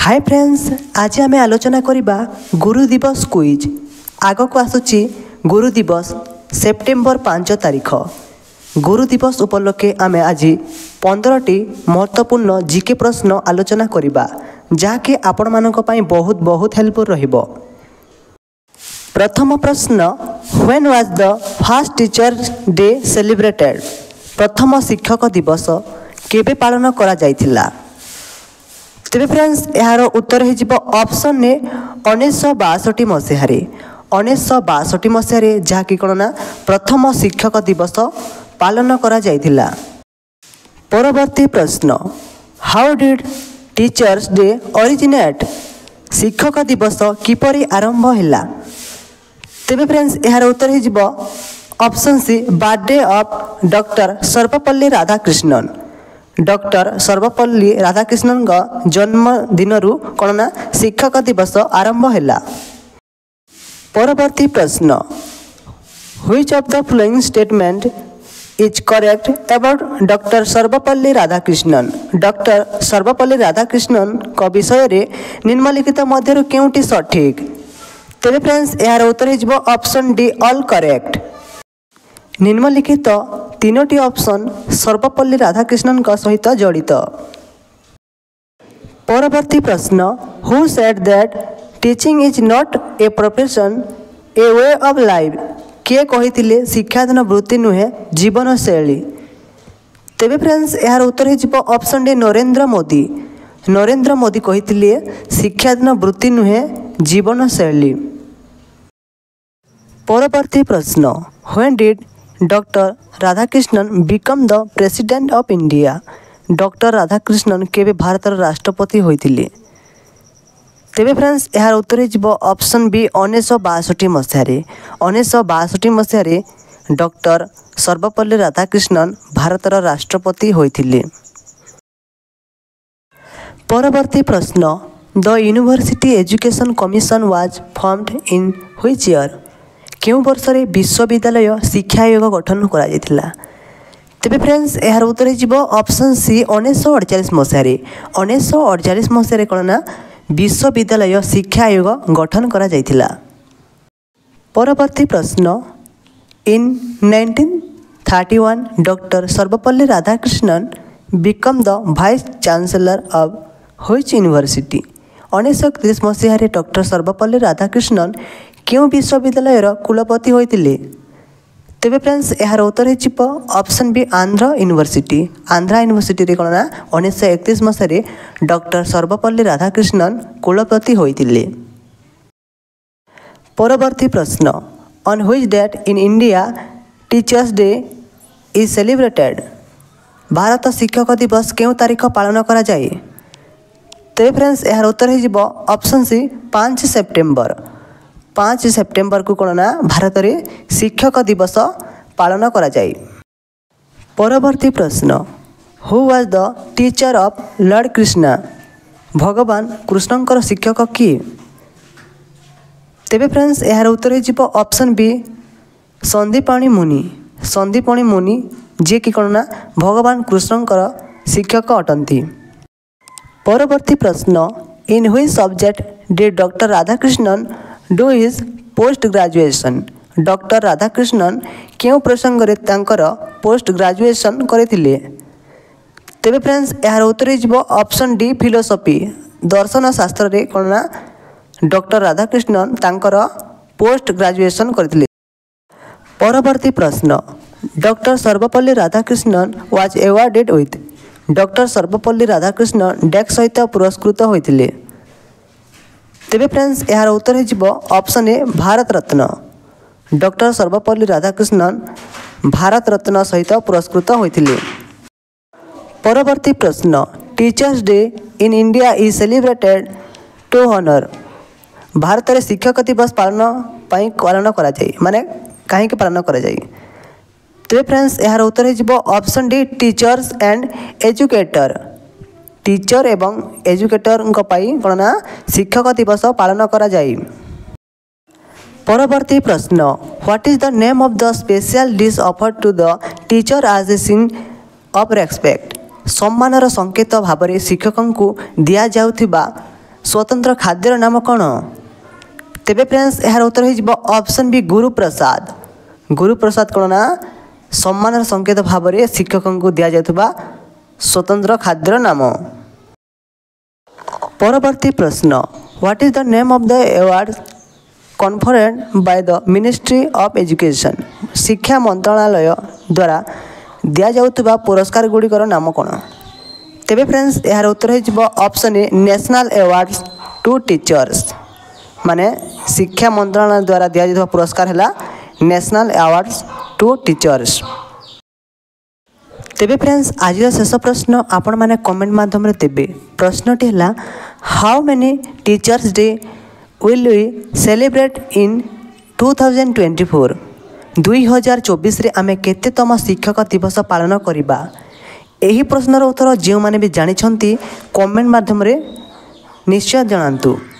Hi friends, आज आम आलोचना करवा गुरु दिवस क्विज। आग को आसुची गुरु दिवस सेप्टेम्बर 5 तारिख। गुरु दिवस उपलक्षे आम आज 15टी महत्वपूर्ण जीके प्रश्न आलोचना करवा, जहाँकि आपण मानक पई बहुत बहुत हेल्पफुल रहिबो। प्रथम प्रश्न, when was the first teachers day celebrated? प्रथम शिक्षक दिवस केबे पालन करा जायतिला? तेरे फ्रेंड्स यार उत्तर हो ऑप्शन ने 1962 मसीह 1962 मसीह जहाँकि कौन ना प्रथम शिक्षक दिवस पालन करा जायतिला। परवर्ती प्रश्न, how did teachers day originate? शिक्षक दिवस किपरि आरंभ हैला? तेरे फ्रेंड्स यार उत्तर हो option C, birthday of doctor Sarvepalli Radhakrishnan. Doctor Sarvepalli Radhakrishnan का जन्मदिन कौन ना शिक्षक दिवस आरंभ हैला। परवर्ती प्रश्न, which of the following statement is correct about doctor Sarvepalli Radhakrishnan? Doctor Sarvepalli Radhakrishnan का विषय रे निम्नलिखित मध्य केउटी सठिक? तेरे फ्रेंड्स यार उत्तर हो ऑप्शन डी, ऑल करेक्ट। निम्नलिखित तीनोटी ऑप्शन सर्वपल्ली राधाकृष्णन का सहित जड़ित। परवर्ती प्रश्न, who said that teaching is not a profession a way of life? किए कही शिक्षादान वृत्ति नुहे जीवन शैली? तेरे फ्रेंड्स यार उत्तर हो ऑप्शन डी, नरेंद्र मोदी। नरेंद्र मोदी कही शिक्षादान वृत्ति नुहे जीवन शैली। परवर्ती प्रश्न, when did doctor Radhakrishnan become the president of India? Doctor Radhakrishnan केबे भारतर राष्ट्रपति होइतिले? तेबे फ्रेंड्स यार उत्तर हो ऑप्शन बी, 1962 मसीह 1962 मसीह डॉक्टर सर्वपल्ली राधाकृष्णन भारतर राष्ट्रपति होइतिले। परवर्ती प्रश्न, the university education commission was formed in which year? केउ वर्ष रे विश्वविद्यालय शिक्षा आयोग गठन करा जायतिला? तेबे फ्रेंड्स यार उत्तर हो ऑप्शन सी, 1948 मसीह 1948 मसीह कौन ना विश्वविद्यालय शिक्षा आयोग गठन करा जायतिला। परवर्ती प्रश्न, in 1931 doctor Sarvepalli Radhakrishnan become the vice chancellor of which university? 1931 मसीह डॉक्टर सर्वपल्ली राधाकृष्णन क्यों विश्वविद्यालय कुलपति होइतिले? तेबे फ्रेंड्स यार उत्तर हो option B, Andhra university. Andhra university कौन ना 1931 मसीह डॉक्टर सर्वपल्ली राधाकृष्णन कुलपति होइतिले। परवर्ती प्रश्न, on which date in India teachers day is celebrated? Bharat शिक्षक दिवस केउ तारीख पालन करा जाए? तेबे फ्रेंड्स यार उत्तर हो ऑप्शन सी, 5 सेप्टेम्बर। 5 सेप्टेम्बर को कौन ना भारत में शिक्षक दिवस पालन करा जाए। परवर्ती प्रश्न, who was the teacher of lord Krishna? भगवान कृष्णकर शिक्षक किए? तेबे फ्रेंड्स यार उत्तर हो ऑप्शन बी, संदीपाणी मुनि। संदीपाणी मुनि जी कि कौन ना भगवान कृष्णकर शिक्षक अटंती। परवर्ती प्रश्न, in which subject did doctor Radhakrishnan do his post graduation? Doctor Radhakrishnan क्यों प्रसंग रे तांकर पोस्ट ग्रेजुएशन करथिले? तेबे फ्रेंड्स यार उत्तर हो ऑप्शन डी, फिलोसफी। दर्शन शास्त्र रे कौन ना डॉक्टर राधाकृष्णन तांकर पोस्ट ग्रेजुएशन करथिले। परवर्ती प्रश्न, doctor Sarvepalli Radhakrishnan was awarded with? Doctor Sarvepalli Radhakrishnan डैक सहित पुरस्कृत होइतिले? तेबे फ्रेंड्स यार उत्तर हो option A, Bharat Ratna. Doctor Sarvepalli Radhakrishnan Bharat Ratna सहित पुरस्कृत होइतिले। परवर्ती प्रश्न, teachers day in India is celebrated to honour? Bharat में शिक्षक दिवस पालन करा जाए, माने कहीं पालन करा जाए? तेबे फ्रेंड्स यार उत्तर हो option D, teachers and educator. Teacher एवं एजुकेटर कौन ना शिक्षक दिवस पालन करा जाए। परवर्ती प्रश्न, what is the name of the special dish offered to the teacher as a sign of respect? सम्मानर संकेत भाव में शिक्षक को दि जाउथिबा स्वतंत्र खाद्यर नाम कौन? तेबे फ्रेंड्स यार उत्तर हो ऑप्शन बी गुरुप्रसाद। गुरुप्रसाद कौन ना सम्मान संकेत भाव में शिक्षक को दि जाता स्वतंत्र खाद्यर नाम। परवर्ती प्रश्न, what is the name of the award conferred by the ministry of education? शिक्षा मंत्रालय द्वारा दि जाउतबा पुरस्कार गुड़िकर नाम कौन? तेबे फ्रेंड्स यार उत्तर हो option A national awards to teachers. माने शिक्षा मंत्रालय द्वारा दि जाउतबा पुरस्कार है नेशनल अवार्ड्स टू टीचर्स। तेबे फ्रेंड्स आज शेष प्रश्न आपण माने कमेंट माध्यम देवे। प्रश्नटी है how many teachers day will we celebrate in 2024? 2024 रे आमे केतेतम शिक्षक दिवस पालन करिबा? एही प्रश्नर उत्तर जो माने भी जानिछंती कमेंट माध्यम रे निश्चय जणांतु।